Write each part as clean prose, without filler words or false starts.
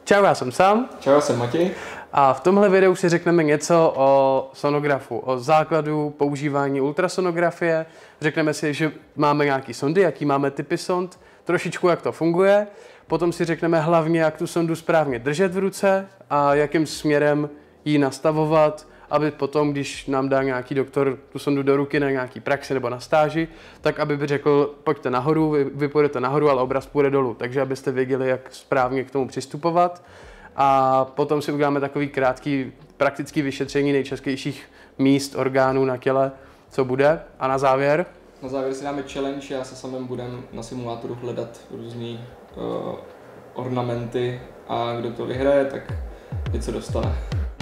Čau, já jsem Sam. Čau, já jsem Matěj. A v tomhle videu si řekneme něco o sonografu, o základu používání ultrasonografie. Řekneme si, že máme nějaký sondy, jaký máme typy sond, trošičku jak to funguje. Potom si řekneme hlavně, jak tu sondu správně držet v ruce a jakým směrem ji nastavovat, aby potom, když nám dá nějaký doktor tu sondu do ruky na nějaký praxi nebo na stáži, tak aby by řekl, pojďte nahoru, vy půjdete nahoru, ale obraz půjde dolů. Takže abyste věděli, jak správně k tomu přistupovat. A potom si uděláme takový krátký praktický vyšetření nejčastějších míst, orgánů na těle, co bude. A na závěr? Na závěr si dáme challenge, já se samým budem na simulátoru hledat různý ornamenty a kdo to vyhraje, tak něco dostane.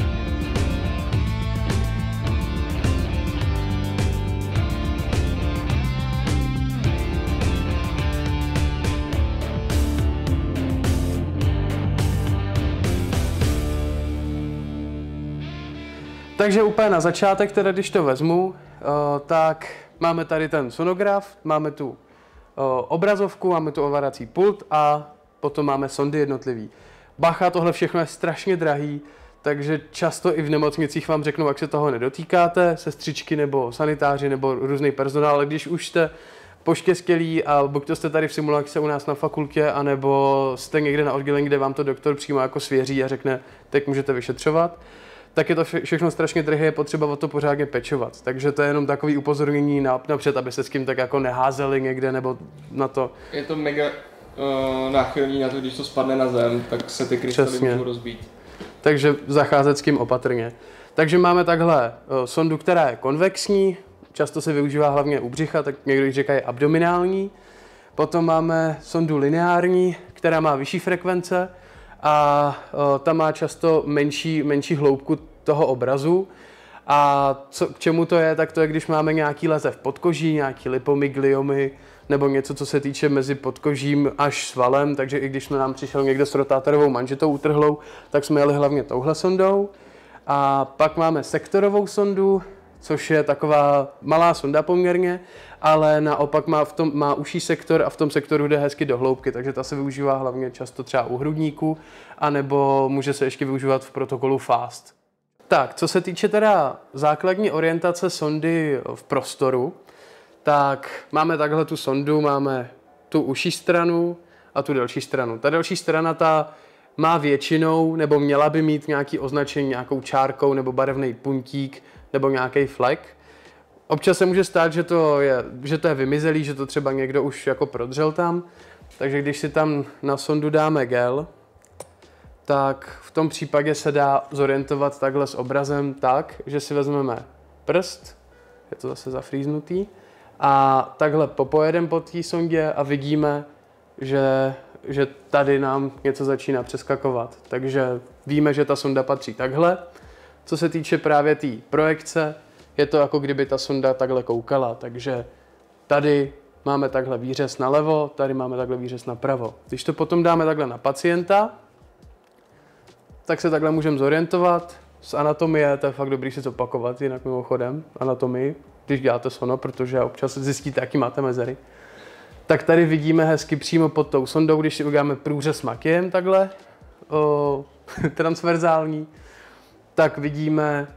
Takže úplně na začátek, teda když to vezmu, tak máme tady ten sonograf, máme tu obrazovku, máme tu ovládací pult a potom máme sondy jednotlivý. Bacha, tohle všechno je strašně drahý, takže často i v nemocnicích vám řeknou, jak se toho nedotýkáte, sestřičky nebo sanitáři nebo různý personál, ale když už jste poštěstělí a buď to jste tady v simulaci u nás na fakultě, anebo jste někde na oddělení, kde vám to doktor přímo jako svěří a řekne, teď můžete vyšetřovat, tak je to všechno strašně drahé, je potřeba o to pořádně pečovat. Takže to je jenom takový upozornění napřed, aby se s kým tak jako neházeli někde nebo na to. Je to mega náchylný na to, když to spadne na zem, tak se ty krystaly můžou rozbít. Takže zacházet s tím opatrně. Takže máme takhle sondu, která je konvexní, často se využívá hlavně u břicha, tak někdo říká abdominální. Potom máme sondu lineární, která má vyšší frekvence a ta má často menší hloubku toho obrazu. A k čemu to je, tak to je, když máme nějaký leze v podkoží, nějaký lipomy, gliomy, nebo něco, co se týče mezi podkožím až svalem, takže i když nám přišel někdo s rotátorovou manžetou utrhlou, tak jsme jeli hlavně touhle sondou. A pak máme sektorovou sondu, což je taková malá sonda poměrně, ale naopak má užší sektor a v tom sektoru jde hezky do hloubky, takže ta se využívá hlavně často třeba u hrudníků, anebo může se ještě využívat v protokolu FAST. Tak, co se týče teda základní orientace sondy v prostoru, tak máme takhle tu sondu, máme tu užší stranu a tu delší stranu. Ta delší strana ta má většinou, nebo měla by mít nějaké označení nějakou čárkou nebo barevný puntík nebo nějaký flek. Občas se může stát, že to je vymizelý, že to třeba někdo už jako prodřel tam. Takže když si tam na sondu dáme gel, tak v tom případě se dá zorientovat takhle s obrazem tak, že si vezmeme prst, je to zase zafrýznutý, a takhle popojedeme po té sondě a vidíme, že tady nám něco začíná přeskakovat. Takže víme, že ta sonda patří takhle. Co se týče právě té projekce, je to jako kdyby ta sonda takhle koukala. Takže tady máme takhle výřez nalevo, tady máme takhle výřez napravo. Když to potom dáme takhle na pacienta, tak se takhle můžeme zorientovat. Z anatomie, to je fakt dobrý si zopakovat, jinak mimochodem, anatomii, když děláte sono, protože občas zjistíte, jaký máte mezery. Tak tady vidíme hezky přímo pod tou sondou, když si uděláme průřez makiem takhle, transverzální, tak vidíme,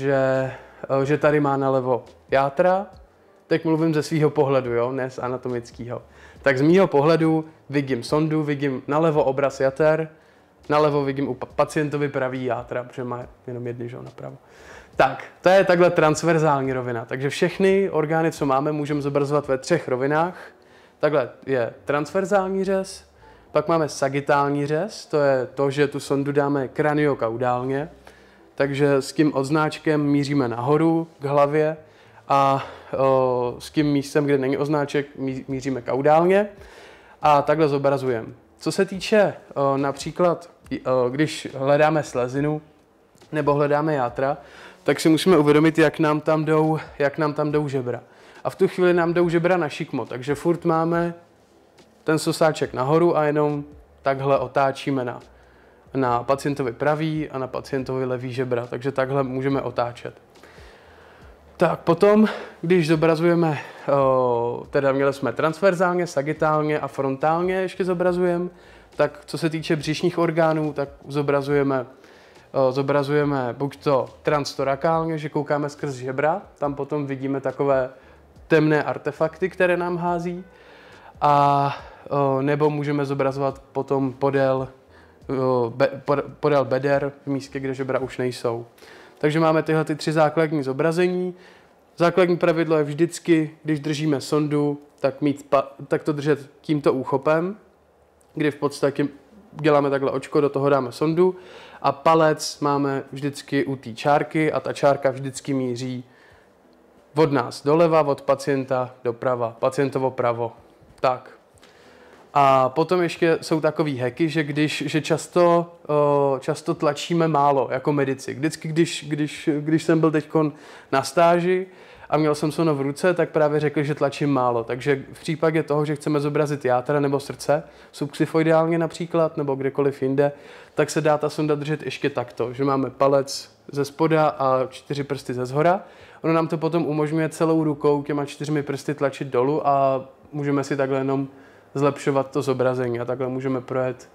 že tady má nalevo játra. Teď mluvím ze svého pohledu, jo? Ne z anatomického. Tak z mýho pohledu vidím sondu, vidím nalevo obraz jater, nalevo vidím u pacientovi pravý játra, protože má jenom jedny, že jo, napravo. Tak, to je takhle transverzální rovina. Takže všechny orgány, co máme, můžeme zobrazovat ve 3 rovinách. Takhle je transverzální řez, pak máme sagitální řez, to je to, že tu sondu dáme kraniokaudálně, takže s tím odznáčkem míříme nahoru k hlavě a s tím místem, kde není odznáček, míříme kaudálně a takhle zobrazujeme. Co se týče například, když hledáme slezinu nebo hledáme játra, tak si musíme uvědomit, jak nám tam jdou žebra. A v tu chvíli nám jdou žebra na šikmo, takže furt máme ten sosáček nahoru a jenom takhle otáčíme na pacientovi pravý a na pacientovi levý žebra, takže takhle můžeme otáčet. Tak potom, když zobrazujeme, teda měli jsme transverzálně, sagitálně a frontálně ještě zobrazujeme, tak co se týče břišních orgánů, tak zobrazujeme buď to transtorakálně, že koukáme skrz žebra, tam potom vidíme takové temné artefakty, které nám hází, a nebo můžeme zobrazovat potom podél beder v místě, kde žebra už nejsou. Takže máme tyhle 3 základní zobrazení. Základní pravidlo je vždycky, když držíme sondu, tak to držet tímto úchopem, kdy v podstatě děláme takhle očko, do toho dáme sondu a palec máme vždycky u té čárky a ta čárka vždycky míří od nás doleva, od pacienta doprava, pacientovo pravo. Tak. A potom ještě jsou takový hacky, že často tlačíme málo jako medici. Vždycky, když jsem byl teďkon na stáži a měl jsem sono v ruce, tak právě řekli, že tlačím málo. Takže v případě toho, že chceme zobrazit játra nebo srdce, subxyfoidálně například, nebo kdekoliv jinde, tak se dá ta sonda držet ještě takto, že máme palec ze spoda a 4 prsty ze zhora. Ono nám to potom umožňuje celou rukou těma 4 prsty tlačit dolů a můžeme si takhle jenom zlepšovat to zobrazení a takhle můžeme projet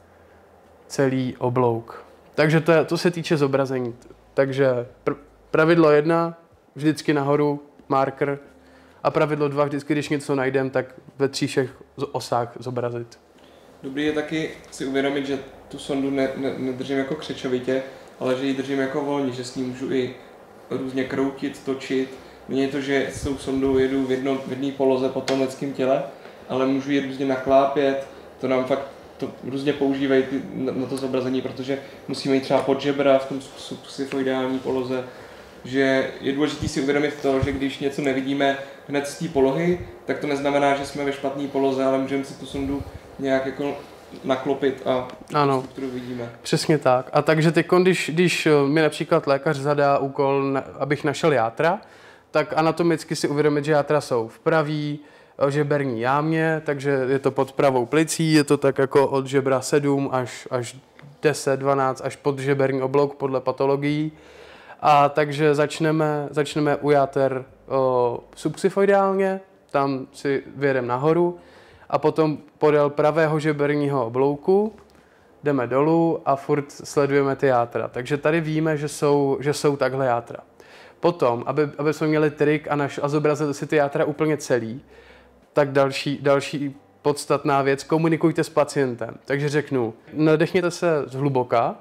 celý oblouk. Takže to se týče zobrazení. Takže pravidlo 1, vždycky nahoru marker, a pravidlo 2, vždycky, když něco najdeme, tak ve 3 všech osách zobrazit. Dobrý je taky si uvědomit, že tu sondu nedržím jako křečovitě, ale že ji držím jako volně, že s ní můžu i různě kroutit, točit. Není to, že s tou sondou jedu v jedné poloze po tom lidském těle, ale můžu ji různě naklápět, to nám fakt to různě používají na to zobrazení, protože musíme jít třeba pod žebra v tom subxyfoidální poloze, že je důležité si uvědomit to, že když něco nevidíme hned z té polohy, tak to neznamená, že jsme ve špatné poloze, ale můžeme si tu sondu nějak jako naklopit a ano, strukturu vidíme. Přesně tak. A takže teď, když mi například lékař zadá úkol, abych našel játra, tak anatomicky si uvědomit, že játra jsou v pravý žeberní jámě, takže je to pod pravou plicí, je to tak jako od žebra 7 až 10, 12 až pod žeberní oblouk podle patologií. A takže začneme u játer subxyfoidálně, tam si vyjedeme nahoru a potom podél pravého žeberního oblouku jdeme dolů a furt sledujeme ty játra. Takže tady víme, že jsou takhle játra. Potom, aby jsme měli trik a zobrazili si ty játra úplně celý, tak další podstatná věc, komunikujte s pacientem. Takže řeknu, nadechněte se zhluboka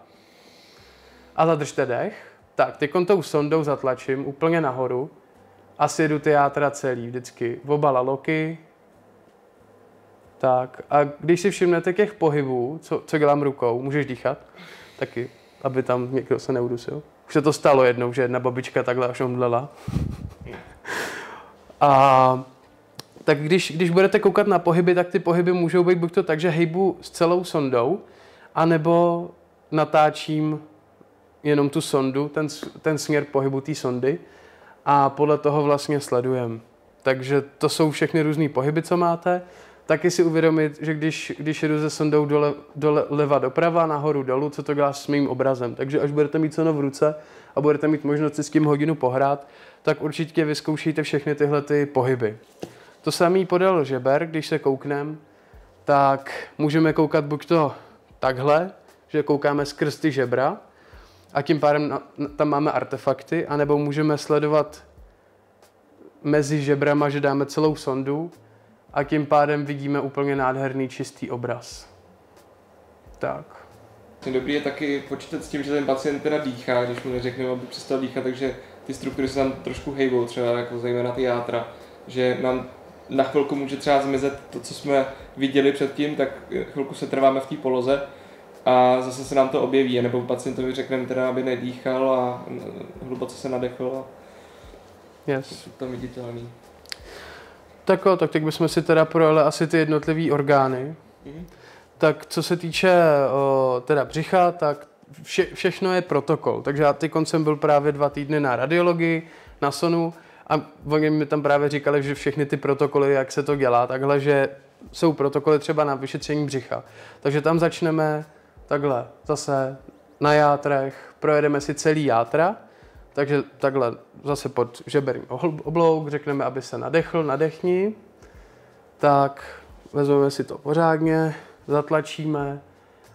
a zadržte dech. Tak, teď tou sondou zatlačím úplně nahoru a sjedu ty játra celý vždycky. Oba laloky. Tak, a když si všimnete těch pohybů, co dělám rukou, můžeš dýchat taky, aby tam někdo se neudusil. Už se to stalo jednou, že jedna babička takhle až omdlela. A tak když budete koukat na pohyby, tak ty pohyby můžou být buď to tak, že hejbu s celou sondou, anebo natáčím jenom tu sondu, ten směr pohybu té sondy a podle toho vlastně sledujem. Takže to jsou všechny různý pohyby, co máte. Taky si uvědomit, že když jedu se sondou doleva doprava, nahoru dolů, co to dělá s mým obrazem. Takže až budete mít sono v ruce a budete mít možnost si s tím hodinu pohrát, tak určitě vyzkoušejte všechny tyhle ty pohyby. To samé podél žeber, když se koukneme, tak můžeme koukat buď to takhle, že koukáme skrz ty žebra a tím pádem tam máme artefakty, anebo můžeme sledovat mezi žebrama, že dáme celou sondu a tím pádem vidíme úplně nádherný čistý obraz. Tak. Dobrý je taky počítat s tím, že ten pacient teda dýchá, když mu neřekneme, aby přestal dýchat, takže ty struktury se tam trošku hejbou, třeba jako zejména ty játra, že nám na chvilku může třeba zmizet to, co jsme viděli předtím, tak chvilku se trváme v té poloze a zase se nám to objeví, nebo pacientovi řekneme teda, aby nedýchal a hluboce se nadechl a yes. To viditelný. Tak teď bychom si teda projeli asi ty jednotlivé orgány. Mm-hmm. Tak co se týče teda břicha, tak všechno je protokol. Takže já teď jsem byl právě 2 týdny na radiologii, na sonu a oni mi tam právě říkali, že všechny ty protokoly, jak se to dělá, takhle, že jsou protokoly třeba na vyšetření břicha. Takže tam začneme takhle zase na játrech, projedeme si celý játra, takže takhle zase pod žeberní oblouk, řekneme, aby se nadechl, nadechni. Tak vezmeme si to pořádně, zatlačíme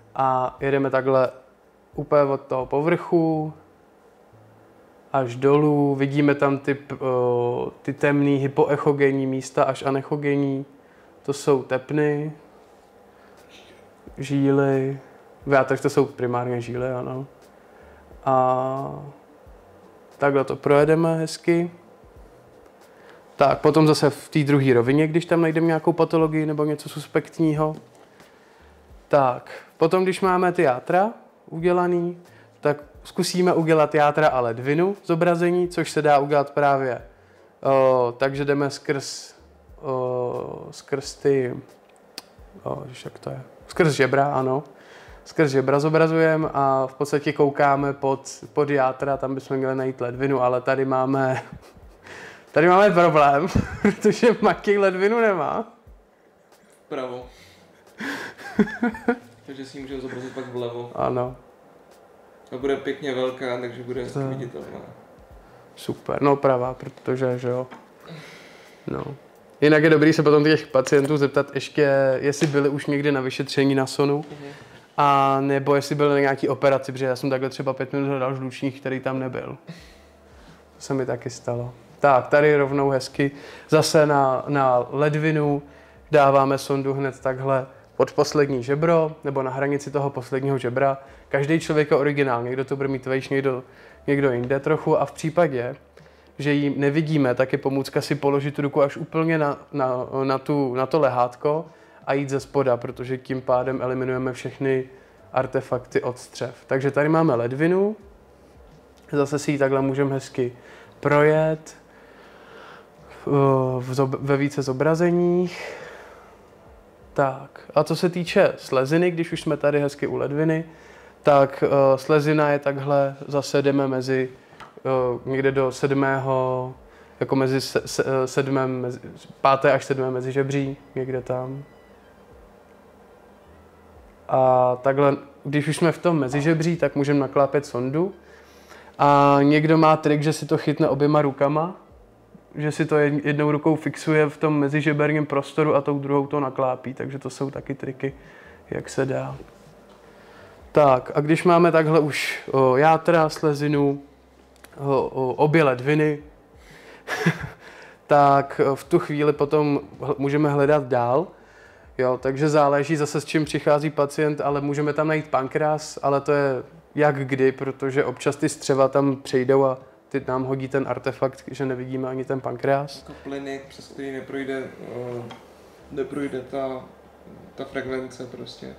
a jedeme takhle úplně od toho povrchu až dolů. Vidíme tam ty temný hypoechogenní místa až anechogenní. To jsou tepny, žíly, takže to jsou primárně žíly, ano. A takhle to projedeme hezky. Tak, potom zase v té druhé rovině, když tam najdeme nějakou patologii nebo něco suspektního. Tak, potom když máme ty játra udělaný, tak zkusíme udělat játra a ledvinu zobrazení, což se dá udělat právě. Takže jdeme skrz ty, jak to je? Skrz žebra, ano. Skrz žebra zobrazujeme a v podstatě koukáme pod játra, tam bychom měli najít ledvinu, ale tady máme problém, protože Matěj ledvinu nemá. Vpravo. Takže si ji můžeme zobrazit pak vlevo. Ano. A bude pěkně velká, takže bude hezky viditelná. Super, no pravá, protože, že jo. No. Jinak je dobrý se potom těch pacientů zeptat ještě, jestli byli už někdy na vyšetření na sonu, a nebo jestli byli na nějaký operaci, protože já jsem takhle třeba 5 minut hledal žlučník, který tam nebyl. To se mi taky stalo. Tak, tady rovnou hezky zase na ledvinu dáváme sondu hned takhle pod poslední žebro, nebo na hranici toho posledního žebra. Každý člověk je originál, někdo to bude mít vejš, někdo jinde trochu a v případě, že ji nevidíme, tak je pomůcka si položit tu ruku až úplně na to lehátko a jít ze spoda, protože tím pádem eliminujeme všechny artefakty od střev. Takže tady máme ledvinu, zase si ji takhle můžeme hezky projet ve více zobrazeních. Tak, a co se týče sleziny, když už jsme tady hezky u ledviny, tak slezina je takhle, zase jdeme někde do 7. jako mezi 5. až 7. mezi žebří, někde tam. A takhle, když už jsme v tom mezižebří, tak můžeme naklápět sondu. A někdo má trik, že si to chytne oběma rukama, že si to jednou rukou fixuje v tom mezižeberním prostoru a tou druhou to naklápí. Takže to jsou taky triky, jak se dá. Tak a když máme takhle už játra, slezinu, obě ledviny, tak v tu chvíli potom můžeme hledat dál. Jo, takže záleží zase, s čím přichází pacient, ale můžeme tam najít pankreas, ale to je jak kdy, protože občas ty střeva tam přejdou a ty nám hodí ten artefakt, že nevidíme ani ten pankreas. Jako plyny, přes který neprojde ta frekvence prostě.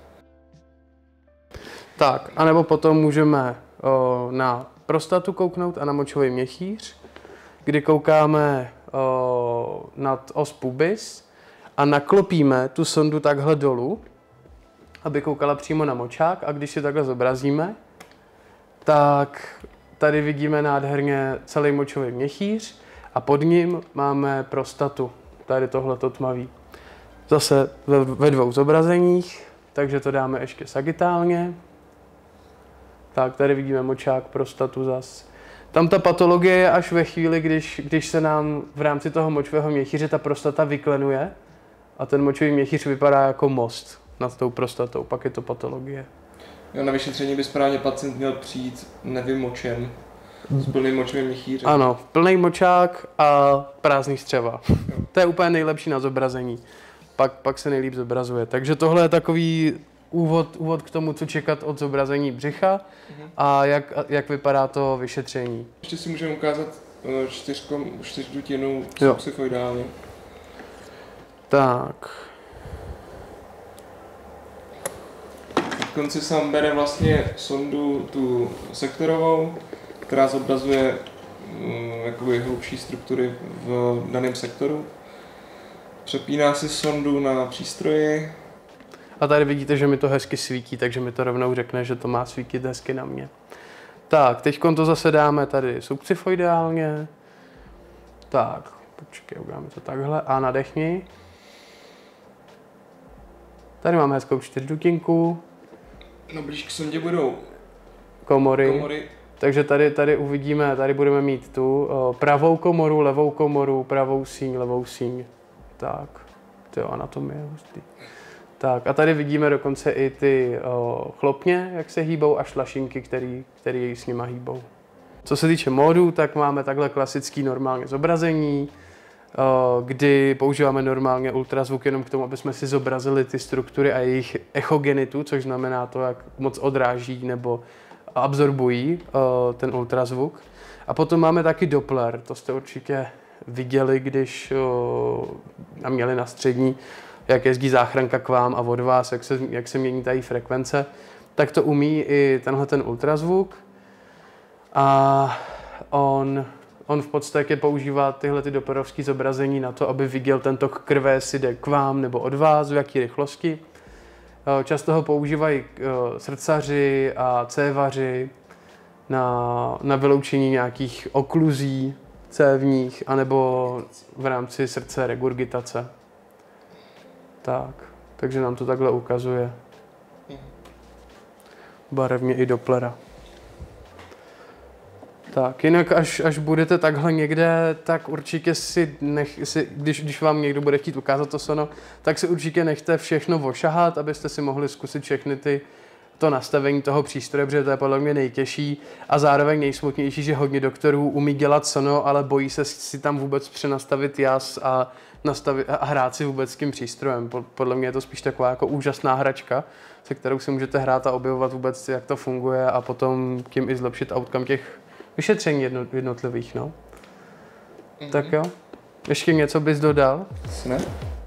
Tak, anebo potom můžeme na prostatu kouknout a na močový měchýř, kdy koukáme nad os pubis a naklopíme tu sondu takhle dolů, aby koukala přímo na močák, a když si takhle zobrazíme, tak tady vidíme nádherně celý močový měchýř a pod ním máme prostatu, tady tohleto tmavý. Zase ve 2 zobrazeních, takže to dáme ještě sagitálně. Tak, tady vidíme močák, prostatu zas. Tam ta patologie je až ve chvíli, když se nám v rámci toho močového měchýře ta prostata vyklenuje a ten močový měchýř vypadá jako most nad tou prostatou, pak je to patologie. Jo, na vyšetření by správně pacient měl přijít nevymočen, s plným močovým měchýřem. Ano, plný močák a prázdný střeva. To je úplně nejlepší na zobrazení. Pak se nejlíp zobrazuje. Takže tohle je takový úvod k tomu, co čekat od zobrazení břicha a jak vypadá to vyšetření. Ještě si můžeme ukázat čtyřdutinu suxyfoidálně. Tak. V konci sám bere vlastně sondu tu sektorovou, která zobrazuje jakoby hlubší struktury v daném sektoru. Přepíná si sondu na přístroji. A tady vidíte, že mi to hezky svítí, takže mi to rovnou řekne, že to má svítit hezky na mě. Tak, teď to zase dáme tady subxifoidálně. Tak, počkej, uděláme to takhle a nadechni. Tady máme hezkou čtyřdutinku. No blíž k sondě budou komory. Takže tady uvidíme, tady budeme mít tu pravou komoru, levou komoru, pravou síň, levou síň. Tak, to je anatomie hustý. Tak a tady vidíme dokonce i ty chlopně, jak se hýbou, a šlašinky, který s nima hýbou. Co se týče módů, tak máme takhle klasický normálně zobrazení, kdy používáme normálně ultrazvuk jenom k tomu, aby jsme si zobrazili ty struktury a jejich echogenitu, což znamená to, jak moc odráží nebo absorbují ten ultrazvuk. A potom máme taky Doppler, to jste určitě viděli, když měli na střední, jak jezdí záchranka k vám a od vás, jak se mění ta její frekvence, tak to umí i tenhle ten ultrazvuk. A on v podstatě používá tyhle ty dopplerovské zobrazení na to, aby viděl ten tok krve, jestli jde k vám nebo od vás, v jaký rychlosti. Často ho používají srdcaři a cévaři na vyloučení nějakých okluzí cévních, anebo v rámci srdce regurgitace. Takže nám to takhle ukazuje. Barevně i Dopplera. Tak, jinak až budete takhle někde, tak určitě když vám někdo bude chtít ukázat to sono, tak si určitě nechte všechno ošahat, abyste si mohli zkusit všechny to nastavení toho přístroje, protože to je podle mě nejtěžší a zároveň nejsmutnější, že hodně doktorů umí dělat sono, ale bojí se si tam vůbec přenastavit jas a hrát si vůbec s tím přístrojem. Podle mě je to spíš taková jako úžasná hračka, se kterou si můžete hrát a objevovat vůbec, jak to funguje a potom tím i zlepšit outcome těch vyšetření jednotlivých, no. Tak jo. Ještě něco bys dodal? Ne.